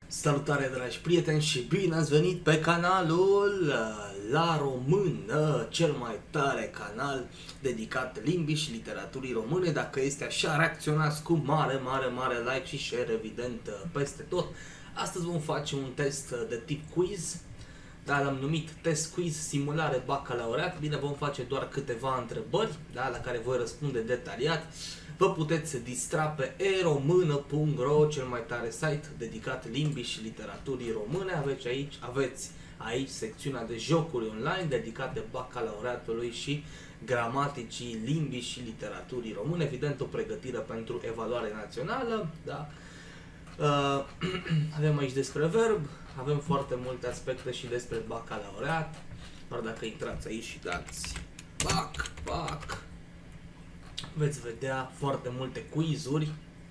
Salutare, dragi prieteni, și bine ați venit pe canalul La Română, cel mai tare canal dedicat limbii și literaturii române. Dacă este așa, reacționați cu mare like și share, evident, peste tot. Astăzi vom face un test de tip quiz, dar l-am numit test quiz simulare bacalaureat. Bine, vom face doar câteva întrebări, da, la care voi răspunde detaliat. Vă puteți distra pe eromână.ro, cel mai tare site dedicat limbii și literaturii române. Aveți aici secțiunea de jocuri online dedicate bacalaureatului și gramaticii limbii și literaturii române. Evident, o pregătire pentru evaluare națională, da? Avem aici despre verb, avem foarte multe aspecte și despre bacalaureat. Doar dacă intrați aici și dați bac, veți vedea foarte multe quizuri.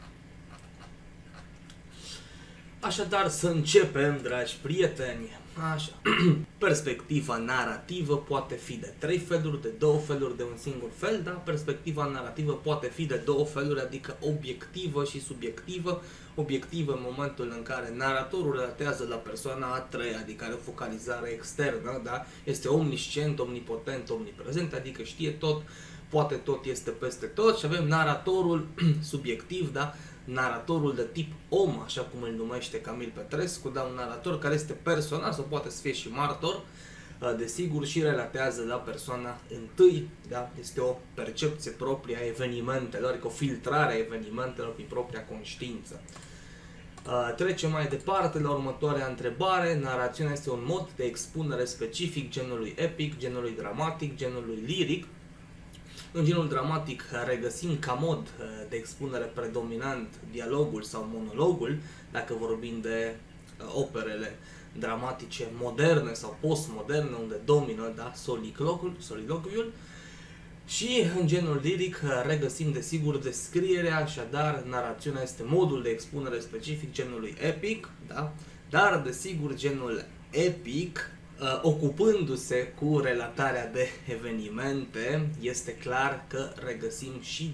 Așadar, să începem, dragi prieteni. Așa. Perspectiva narrativă poate fi de 3 feluri, de 2 feluri, de un singur fel, da? Perspectiva narrativă poate fi de 2 feluri, adică obiectivă și subiectivă. Obiectivă în momentul în care naratorul relatează la persoana a treia, adică are o focalizare externă, da? Este omniscient, omnipotent, omniprezent, adică știe tot, poate tot, este peste tot. Și avem naratorul subiectiv, da? Naratorul de tip om, așa cum îl numește Camil Petrescu, da? Un narator care este personal sau poate să fie și martor, desigur, și relatează la persoana întâi, da? Este o percepție proprie a evenimentelor, adică o filtrare a evenimentelor prin propria conștiință. Trecem mai departe la următoarea întrebare. Narațiunea este un mod de expunere specific genului epic, genului dramatic, genului liric. În genul dramatic regăsim ca mod de expunere predominant dialogul sau monologul, dacă vorbim de operele dramatice moderne sau postmoderne, unde domină, da, soliloquiul. Și în genul liric regăsim desigur descrierea, așadar narațiunea este modul de expunere specific genului epic, da? Dar desigur genul epic, ocupându-se cu relatarea de evenimente, este clar că regăsim și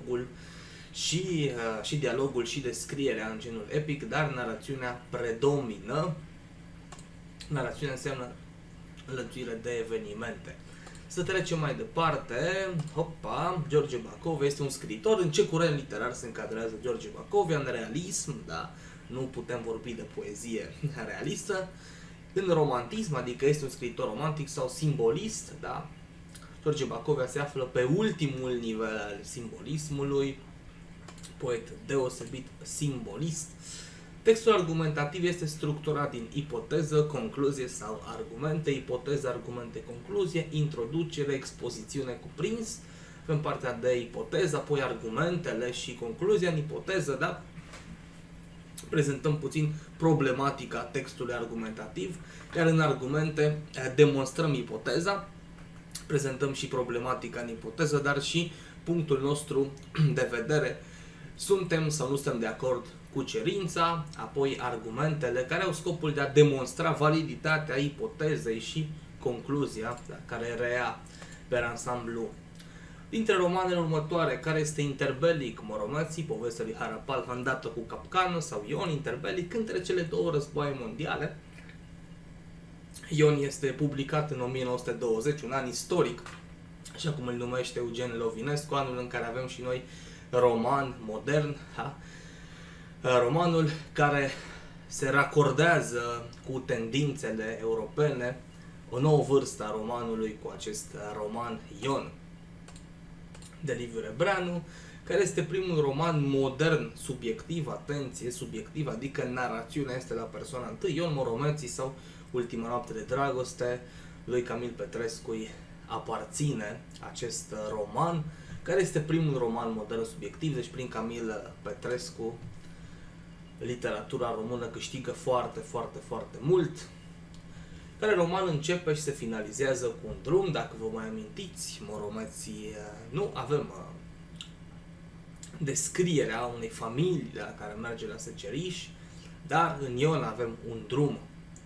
dialogul și descrierea în genul epic, dar narațiunea predomină. Narațiunea înseamnă înlănțuire de evenimente. Să trecem mai departe. George Bacov este un scriitor. În ce curent literar se încadrează George Bacov? În realism, da? Nu putem vorbi de poezie realistă. În romantism, adică este un scriitor romantic sau simbolist, da? George Bacov se află pe ultimul nivel al simbolismului, poet deosebit simbolist. Textul argumentativ este structurat din ipoteză, concluzie sau argumente, ipoteză, argumente, concluzie, introducere, expozițiune, cuprins. Avem partea de ipoteză, apoi argumentele și concluzia. În ipoteză, da? Prezentăm puțin problematica textului argumentativ, iar în argumente demonstrăm ipoteza, prezentăm și problematica în ipoteză, dar și punctul nostru de vedere. Suntem sau nu suntem de acord cu cerința, apoi argumentele care au scopul de a demonstra validitatea ipotezei și concluzia, da, care reia pe ansamblu. Dintre romanele următoare, care este Interbelic, Moromeții, povestea lui Harapal, Vandată cu capcană, sau Ion, Interbelic, între cele două războaie mondiale. Ion este publicat în 1920, un an istoric, așa cum îl numește Eugen Lovinescu, anul în care avem și noi roman modern, da? Romanul care se racordează cu tendințele europene, o nouă vârstă a romanului cu acest roman Ion de Liviu Rebreanu, care este primul roman modern subiectiv, atenție, subiectiv, adică narațiunea este la persoana întâi. Ion Moromeții sau Ultima noapte de dragoste, lui Camil Petrescu îi aparține acest roman, care este primul roman modern subiectiv, deci prin Camil Petrescu literatura română câștigă foarte mult. Care roman începe și se finalizează cu un drum, dacă vă mai amintiți. Moromeții, nu avem descrierea unei familii care merge la seceriș, dar în Ion avem un drum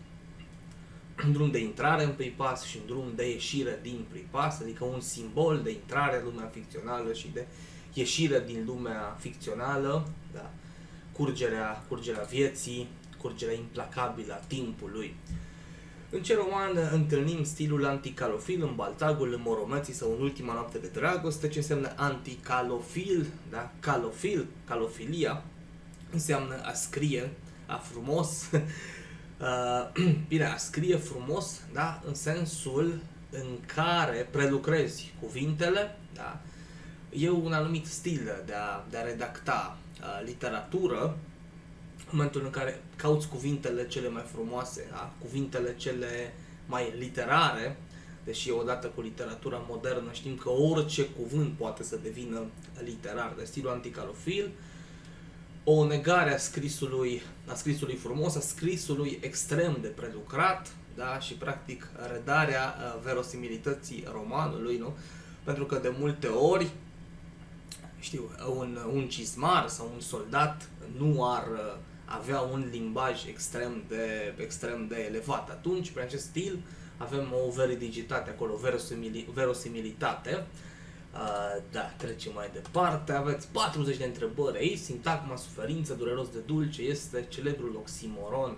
de intrare în pripas și un drum de ieșire din pripas, adică un simbol de intrare în lumea ficțională și de ieșire din lumea ficțională, da? Curgerea vieții, parcurgerea implacabilă a timpului. În ce roman întâlnim stilul anticalofil în Baltagul, în Moromeții sau în Ultima noapte de dragoste. Ce înseamnă anticalofil? Da? Calofil, calofilia, înseamnă a scrie, a frumos, bine, a scrie frumos, da? În sensul în care prelucrezi cuvintele, da? E un anumit stil de a redacta literatură, în momentul în care cauți cuvintele cele mai frumoase, da? Cuvintele cele mai literare, deși odată cu literatura modernă știm că orice cuvânt poate să devină literar, de stilul anticalofil, o negare a scrisului frumos, a scrisului extrem de prelucrat, da? Și practic redarea verosimilității romanului, nu? Pentru că de multe ori, știu, un cizmar sau un soldat nu ar avea un limbaj extrem de elevat. Atunci, prin acest stil, avem o veridicitate acolo, verosimilitate. Da, trecem mai departe. Aveți 40 de întrebări aici. Sintagma, suferință, dureros de dulce este celebrul oximoron.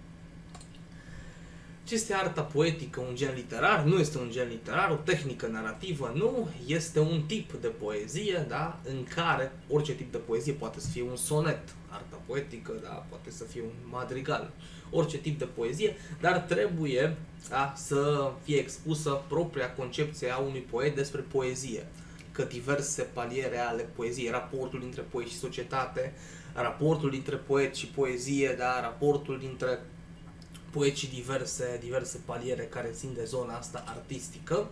Ce este arta poetică? Un gen literar? Nu este un gen literar, o tehnică narrativă? Nu, este un tip de poezie, da? În care orice tip de poezie poate să fie un sonet. Arta poetică, da? Poate să fie un madrigal. Orice tip de poezie, dar trebuie, da, să fie expusă propria concepție a unui poet despre poezie. Că diverse paliere ale poeziei, raportul dintre poet și societate, raportul dintre poet și poezie, da? Raportul dintre poet și diverse paliere care țin de zona asta artistică.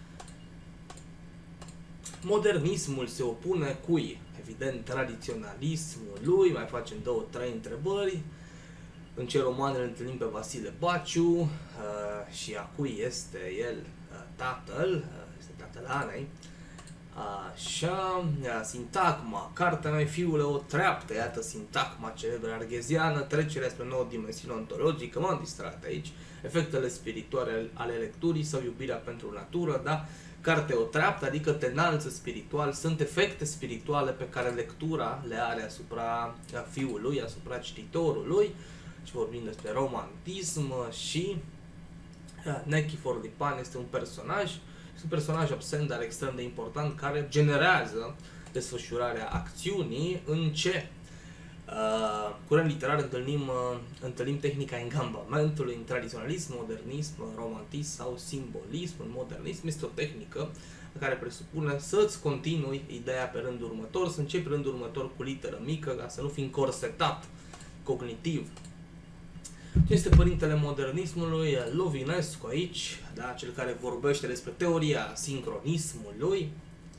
Modernismul se opune cui? Evident, tradiționalismului. Mai facem 2-3 întrebări. În ce roman îl întâlnim pe Vasile Baciu și a cui este el tatăl? Este tatăl Anei. Așa, sintagma, cartea mea, fiule, o treaptă, iată sintagma celebră argheziană, trecerea spre nouă dimensiune ontologică, m-am distrat aici, efectele spirituale ale lecturii sau iubirea pentru natură, da? Carte o treaptă, adică te înalță spiritual, sunt efecte spirituale pe care lectura le are asupra fiului, asupra cititorului, și vorbim despre romantism și Nechifor Lipan este un personaj absent, dar extrem de important, care generează desfășurarea acțiunii. În ce curent literar întâlnim tehnica îngambamentului, în tradiționalism, modernism, romantism sau simbolism. În modernism este o tehnică care presupune să-ți continui ideea pe rândul următor, să începi rândul următor cu literă mică, ca să nu fii încorsetat cognitiv. Ce este părintele modernismului? Lovinescu aici, da? Cel care vorbește despre teoria sincronismului,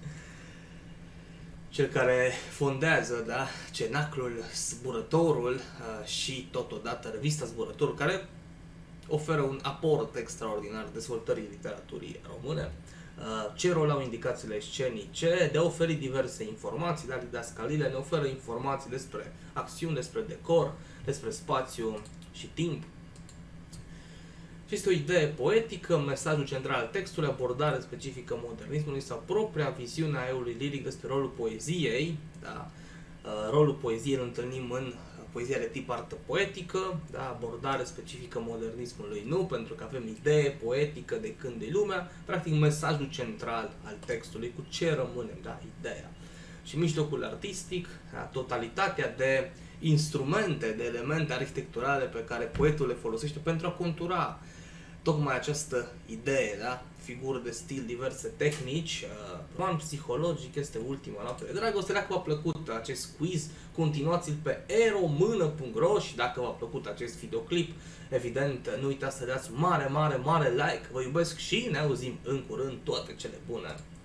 cel care fondează, da, Cenaclul, Zburătorul și totodată revista Zburătorul, care oferă un aport extraordinar dezvoltării literaturii române. Ce rol au indicațiile scenice? De a oferi diverse informații, dar didascaliile ne oferă informații despre acțiuni, despre decor, despre spațiu și timp. Și este o idee poetică, mesajul central al textului, abordare specifică modernismului sau propria viziune a eului liric despre rolul poeziei. Da? Rolul poeziei îl întâlnim în poezia de tip artă poetică, da? Abordare specifică modernismului nu, pentru că avem idee poetică de când e lumea, practic mesajul central al textului, cu ce rămânem, da? Ideea. Și mijlocul artistic, da? Totalitatea de instrumente, de elemente arhitecturale pe care poetul le folosește pentru a contura tocmai această idee, da? Figuri de stil, diverse tehnici. Roman psihologic este Ultima noapte de dragoste. Dacă v-a plăcut acest quiz, continuați-l pe eromână.ro și dacă v-a plăcut acest videoclip, evident, nu uitați să dați mare like. Vă iubesc și ne auzim în curând. Toate cele bune!